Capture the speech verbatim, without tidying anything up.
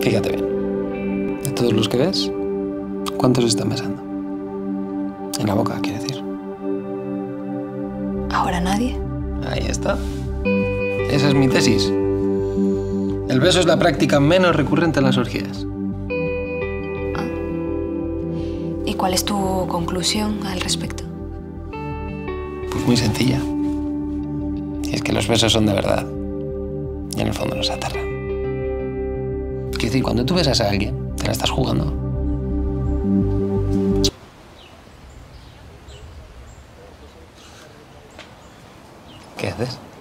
Fíjate bien. De todos los que ves, ¿cuántos están besando? En la boca, quiero decir. ¿Ahora nadie? Ahí está. Esa es mi tesis. El beso es la práctica menos recurrente en las orgías. Ah. ¿Y cuál es tu conclusión al respecto? Pues muy sencilla. Y es que los besos son de verdad. Y en el fondo nos aterran. Quiero decir, cuando tú besas a alguien, te la estás jugando. ¿Qué haces?